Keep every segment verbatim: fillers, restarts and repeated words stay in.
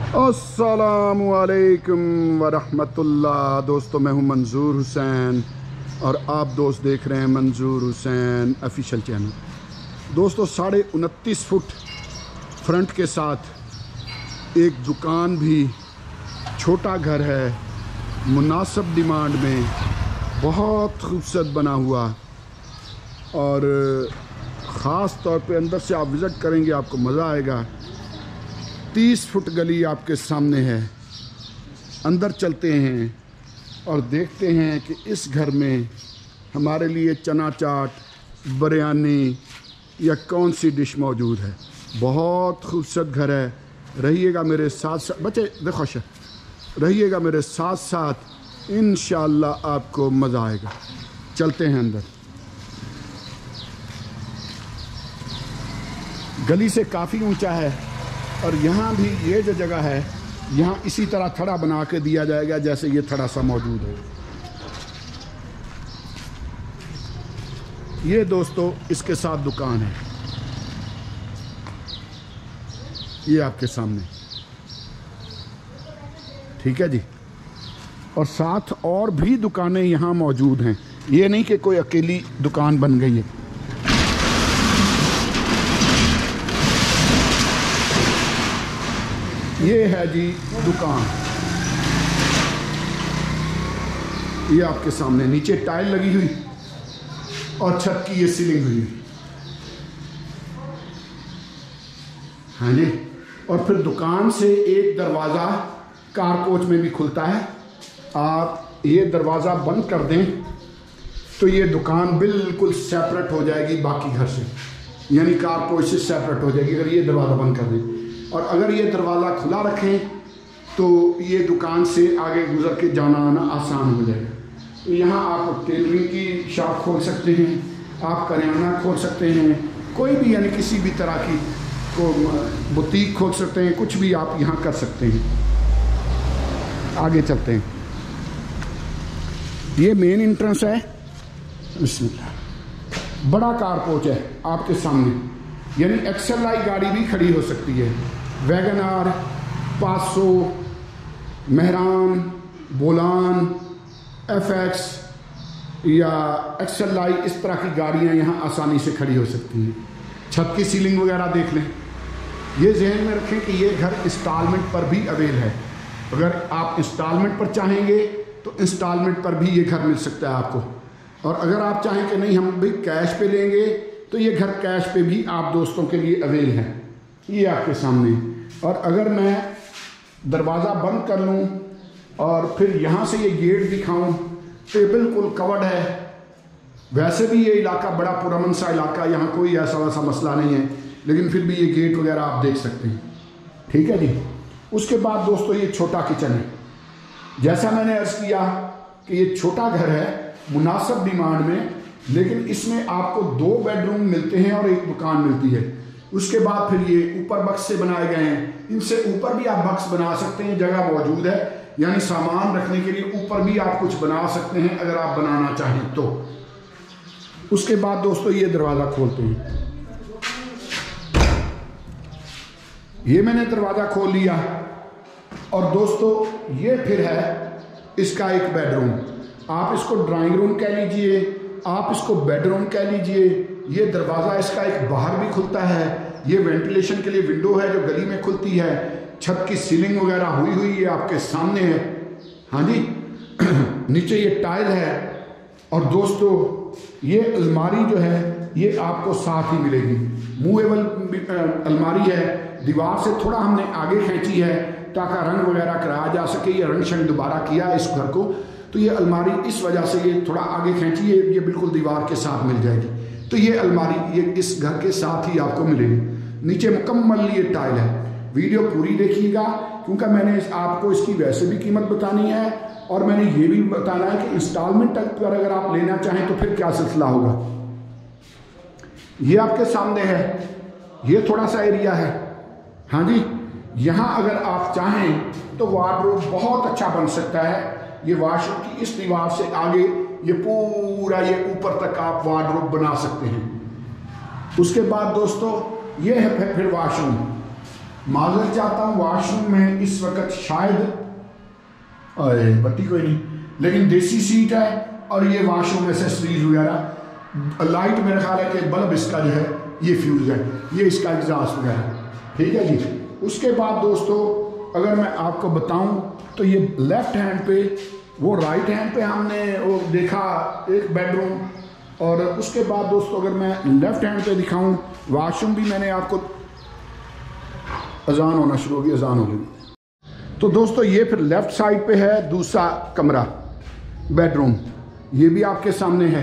अस्सलामु अलैकुम वरहमतुल्लाह। दोस्तों, मैं हूं मंजूर हुसैन और आप दोस्त देख रहे हैं मंजूर हुसैन ऑफिशियल चैनल। दोस्तों, साढ़े उनतीस फुट फ्रंट के साथ एक दुकान भी, छोटा घर है, मुनासिब डिमांड में, बहुत खूबसूरत बना हुआ और ख़ास तौर पे अंदर से आप विज़िट करेंगे आपको मज़ा आएगा। तीस फुट गली आपके सामने है। अंदर चलते हैं और देखते हैं कि इस घर में हमारे लिए चना चाट, बिरयानी या कौन सी डिश मौजूद है। बहुत खूबसूरत घर है। रहिएगा मेरे साथ साथ, बच्चे देखो शे, रहिएगा मेरे साथ साथ, इंशाअल्लाह आपको मज़ा आएगा। चलते हैं अंदर। गली से काफ़ी ऊंचा है और यहाँ भी ये जो जगह है, यहाँ इसी तरह थड़ा बना के दिया जाएगा जैसे ये थड़ा सा मौजूद है। ये दोस्तों इसके साथ दुकान है, ये आपके सामने, ठीक है जी। और साथ और भी दुकानें यहाँ मौजूद हैं। ये नहीं कि कोई अकेली दुकान बन गई है। ये है जी दुकान, ये आपके सामने। नीचे टाइल लगी हुई और छत की ये सीलिंग हुई, हाँ जी। और फिर दुकान से एक दरवाज़ा कार कोच में भी खुलता है। आप ये दरवाज़ा बंद कर दें तो ये दुकान बिल्कुल सेपरेट हो जाएगी बाकी घर से, यानी कार कोच से सेपरेट हो जाएगी अगर ये दरवाज़ा बंद कर दें। और अगर ये दरवाज़ा खुला रखें तो ये दुकान से आगे गुजर के जाना आना आसान हो जाएगा। तो यहाँ आप टेलरिंग की शॉप खोल सकते हैं, आप करियाना खोल सकते हैं, कोई भी यानी किसी भी तरह की को बुटीक खोल सकते हैं, कुछ भी आप यहाँ कर सकते हैं। आगे चलते हैं। ये मेन एंट्रेंस है। बिस्मिल्लाह। बड़ा कार कोच है आपके सामने, यानी एक्सेल आई गाड़ी भी खड़ी हो सकती है। Wagon R, Passo, Mehran, Bolan, F X या एक्सेल आई, इस तरह की गाड़ियाँ यहाँ आसानी से खड़ी हो सकती हैं। छत की सीलिंग वगैरह देख लें। ये जहन में रखें कि ये घर इंस्टॉलमेंट पर भी अवेल है। अगर आप इंस्टॉलमेंट पर चाहेंगे तो इंस्टॉलमेंट पर भी ये घर मिल सकता है आपको। और अगर आप चाहें कि नहीं हम भी कैश पे लेंगे तो ये घर कैश पे भी आप दोस्तों के लिए अवेल है। ये आपके सामने। और अगर मैं दरवाज़ा बंद कर लूँ और फिर यहाँ से ये गेट दिखाऊं तो ये बिल्कुल कवर्ड है। वैसे भी ये इलाका बड़ा पुरअमन सा इलाका, यहाँ कोई ऐसा वैसा मसला नहीं है, लेकिन फिर भी ये गेट वगैरह आप देख सकते हैं, ठीक है जी। उसके बाद दोस्तों ये छोटा किचन है। जैसा मैंने अर्ज़ किया कि ये छोटा घर है मुनासिब डिमांड में, लेकिन इसमें आपको दो बेडरूम मिलते हैं और एक दुकान मिलती है। उसके बाद फिर ये ऊपर बक्स से बनाए गए हैं। इनसे ऊपर भी आप बक्स बना सकते हैं, जगह मौजूद है, यानी सामान रखने के लिए ऊपर भी आप कुछ बना सकते हैं अगर आप बनाना चाहें तो। उसके बाद दोस्तों ये दरवाज़ा खोलते हैं। ये मैंने दरवाज़ा खोल लिया और दोस्तों ये फिर है इसका एक बेडरूम। आप इसको ड्राइंग रूम कह लीजिए, आप इसको बेडरूम कह लीजिए। ये दरवाज़ा इसका एक बाहर भी खुलता है। ये वेंटिलेशन के लिए विंडो है जो गली में खुलती है। छत की सीलिंग वगैरह हुई हुई ये आपके सामने है, हाँ जी। नीचे ये टाइल है। और दोस्तों ये अलमारी जो है ये आपको साथ ही मिलेगी। मूवेबल अलमारी है, दीवार से थोड़ा हमने आगे खींची है ताकि रंग वगैरह कराया जा सके। ये रंग शंग दोबारा किया इस घर को, तो ये अलमारी इस वजह से ये थोड़ा आगे खींची है, ये बिल्कुल दीवार के साथ मिल जाएगी। तो ये अलमारी ये इस घर के साथ ही आपको मिलेगी। नीचे मुकम्मल ये टाइल है। वीडियो पूरी देखिएगा क्योंकि मैंने आपको इसकी वैसे भी कीमत बतानी है और मैंने ये भी बताना है कि इंस्टॉलमेंट पर अगर आप लेना चाहें तो फिर क्या सिलसिला होगा। ये आपके सामने है, ये थोड़ा सा एरिया है, हाँ जी। यहाँ अगर आप चाहें तो वार्डरोब बहुत अच्छा बन सकता है। ये वाशरूम की इस दीवार से आगे ये पूरा ये ऊपर तक आप वार्डरोब बना सकते हैं। उसके बाद दोस्तों ये है फिर वॉशरूम। माजरत चाहता हूँ, वॉशरूम में इस वक्त शायद अरे बत्ती कोई नहीं, लेकिन देसी सीट है और ये वॉशरूम एसेसरीज वगैरह, लाइट मेरा ख्याल है कि बल्ब इसका जो है ये फ्यूज है, ये इसका एग्जॉस्ट वगैरह, ठीक है जी। उसके बाद दोस्तों अगर मैं आपको बताऊं तो ये लेफ्ट हैंड पे, वो राइट हैंड पे हमने वो देखा एक बेडरूम, और उसके बाद दोस्तों अगर मैं लेफ्ट हैंड पे दिखाऊं वॉशरूम भी मैंने आपको, अजान होना शुरू होगी, अजान हो गई। तो दोस्तों ये फिर लेफ्ट साइड पे है दूसरा कमरा बेडरूम, ये भी आपके सामने है।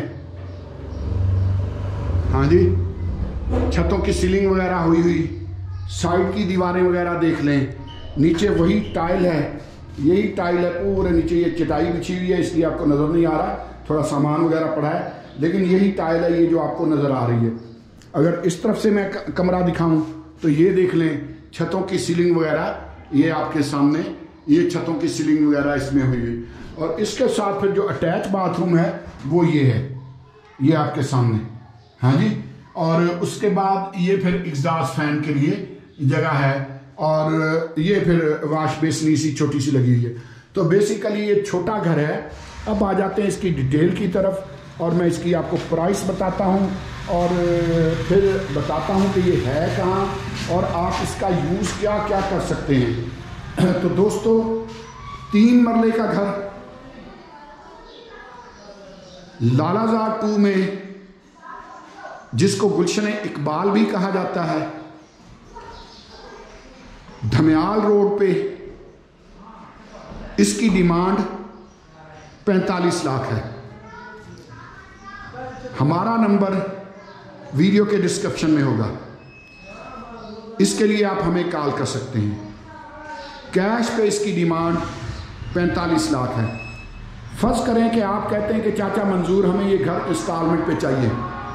हाँ जी, छतों की सीलिंग वगैरह हुई हुई, साइड की दीवारें वगैरह देख लें, नीचे वही टाइल है, यही टाइल है पूरे नीचे, ये चटाई बिछी हुई है इसलिए आपको नज़र नहीं आ रहा, थोड़ा सामान वगैरह पड़ा है, लेकिन यही टाइल है ये जो आपको नज़र आ रही है। अगर इस तरफ से मैं कमरा दिखाऊं तो ये देख लें, छतों की सीलिंग वगैरह ये आपके सामने, ये छतों की सीलिंग वगैरह इसमें हुई हुई, और इसके साथ फिर जो अटैच बाथरूम है वो ये है, ये आपके सामने। हाँ जी, और उसके बाद ये फिर एग्जॉस्ट फैन के लिए जगह है, और ये फिर वाश बेसिन सी छोटी सी लगी हुई है। तो बेसिकली ये छोटा घर है। अब आ जाते हैं इसकी डिटेल की तरफ, और मैं इसकी आपको प्राइस बताता हूँ और फिर बताता हूँ कि ये है कहाँ और आप इसका यूज़ क्या क्या कर सकते हैं। तो दोस्तों तीन मरले का घर लालाजार टू में, जिसको गुलशन इकबाल भी कहा जाता है, धमियाल रोड पे, इसकी डिमांड पैंतालीस लाख है। हमारा नंबर वीडियो के डिस्क्रिप्शन में होगा, इसके लिए आप हमें कॉल कर सकते हैं। कैश पे इसकी डिमांड पैंतालीस लाख है। फर्ज करें कि आप कहते हैं कि चाचा मंजूर हमें ये घर इंस्टॉलमेंट पे चाहिए,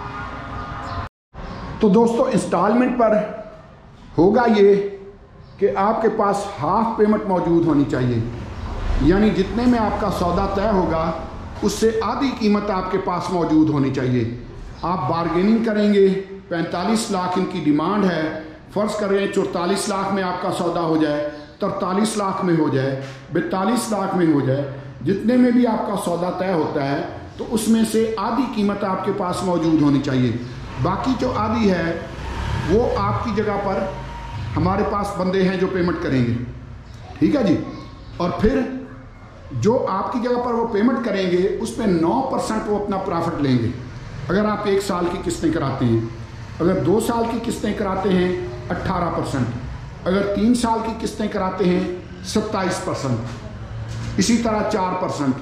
तो दोस्तों इंस्टॉलमेंट पर होगा ये कि आपके पास हाफ पेमेंट मौजूद होनी चाहिए, यानी जितने में आपका सौदा तय होगा उससे आधी कीमत आपके पास मौजूद होनी चाहिए। आप बारगेनिंग करेंगे, पैंतालीस लाख इनकी डिमांड है, फ़र्ज़ करें चौतालीस लाख में आपका सौदा हो जाए, तरतालीस लाख में हो जाए, बैतालीस लाख में हो जाए, जितने में भी आपका सौदा तय होता है तो उसमें से आधी कीमत आपके पास मौजूद होनी चाहिए। बाकी जो आधी है वो आपकी जगह पर हमारे पास बंदे हैं जो पेमेंट करेंगे, ठीक है जी। और फिर जो आपकी जगह पर वो पेमेंट करेंगे उस पर नौ परसेंट वो अपना प्रॉफिट लेंगे। अगर आप एक साल की किस्तें कराते हैं, अगर दो साल की किस्तें कराते हैं अट्ठारह परसेंट, अगर तीन साल की किस्तें कराते हैं सत्ताईस परसेंट, इसी तरह चार परसेंट,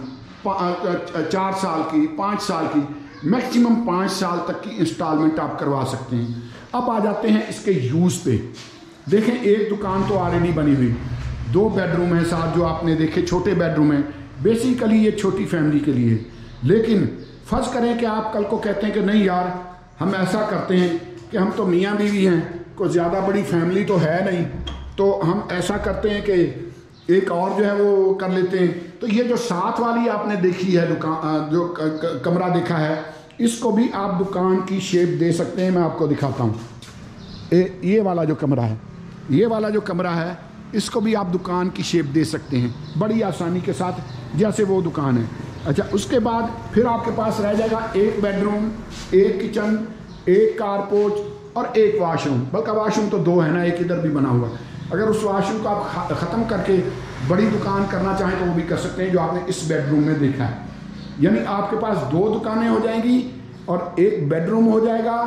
चार साल की, पाँच साल की, मैक्सिमम पाँच साल तक की इंस्टॉलमेंट आप करवा सकते हैं। अब आ जाते हैं इसके यूज़ पे। देखें एक दुकान तो ऑलरेडी बनी हुई, दो बेडरूम है साथ जो आपने देखे, छोटे बेडरूम है, बेसिकली ये छोटी फैमिली के लिए। लेकिन फ़र्ज़ करें कि आप कल को कहते हैं कि नहीं यार हम ऐसा करते हैं कि हम तो मियाँ बीवी हैं, कोई ज़्यादा बड़ी फैमिली तो है नहीं, तो हम ऐसा करते हैं कि एक और जो है वो कर लेते हैं। तो ये जो साथ वाली आपने देखी है दुकान, जो कमरा देखा है, इसको भी आप दुकान की शेप दे सकते हैं। मैं आपको दिखाता हूँ, ये वाला जो कमरा है, ये वाला जो कमरा है, इसको भी आप दुकान की शेप दे सकते हैं बड़ी आसानी के साथ, जैसे वो दुकान है। अच्छा, उसके बाद फिर आपके पास रह जाएगा एक बेडरूम, एक किचन, एक कारपोर्च और एक वाशरूम। बल्कि वाशरूम तो दो है ना, एक इधर भी बना हुआ। अगर उस वाशरूम को आप ख़त्म करके बड़ी दुकान करना चाहें तो वो भी कर सकते हैं, जो आपने इस बेडरूम में देखा है। यानी आपके पास दो दुकानें हो जाएंगी और एक बेडरूम हो जाएगा,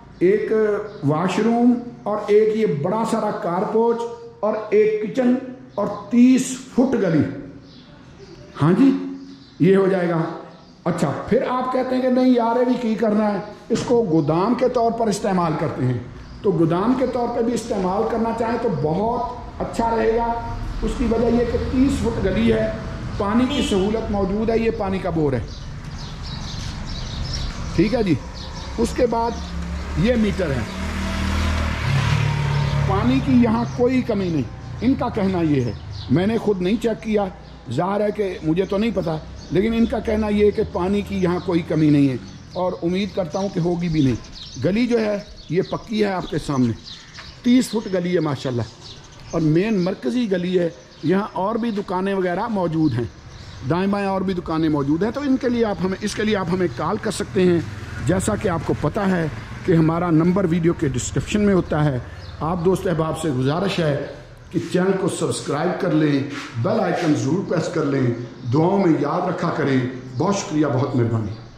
एक वाशरूम और एक ये बड़ा सारा कारपोर्च और एक किचन और तीस फुट गली। हाँ जी, ये हो जाएगा। अच्छा, फिर आप कहते हैं कि नहीं यार ये भी की करना है, इसको गोदाम के तौर पर इस्तेमाल करते हैं, तो गोदाम के तौर पर भी इस्तेमाल करना चाहें तो बहुत अच्छा रहेगा। उसकी वजह यह कि तीस फुट गली है, पानी की सहूलत मौजूद है, ये पानी का बोर है, ठीक है जी। उसके बाद ये मीटर है, पानी की यहाँ कोई कमी नहीं, इनका कहना ये है। मैंने खुद नहीं चेक किया, ज़ाहिर है कि मुझे तो नहीं पता, लेकिन इनका कहना ये है कि पानी की यहाँ कोई कमी नहीं है और उम्मीद करता हूँ कि होगी भी नहीं। गली जो है ये पक्की है आपके सामने, तीस फुट गली है माशाल्लाह, और मेन मरकज़ी गली है, यहाँ और भी दुकानें वगैरह मौजूद हैं, दाएं बाएं और भी दुकानें मौजूद हैं। तो इनके लिए आप हमें इसके लिए आप हमें कॉल कर सकते हैं। जैसा कि आपको पता है कि हमारा नंबर वीडियो के डिस्क्रिप्शन में होता है। आप दोस्त अहबाब से गुजारिश है कि चैनल को सब्सक्राइब कर लें, बेल आइकन ज़रूर प्रेस कर लें, दुआओं में याद रखा करें। बहुत शुक्रिया, बहुत मेहरबानी।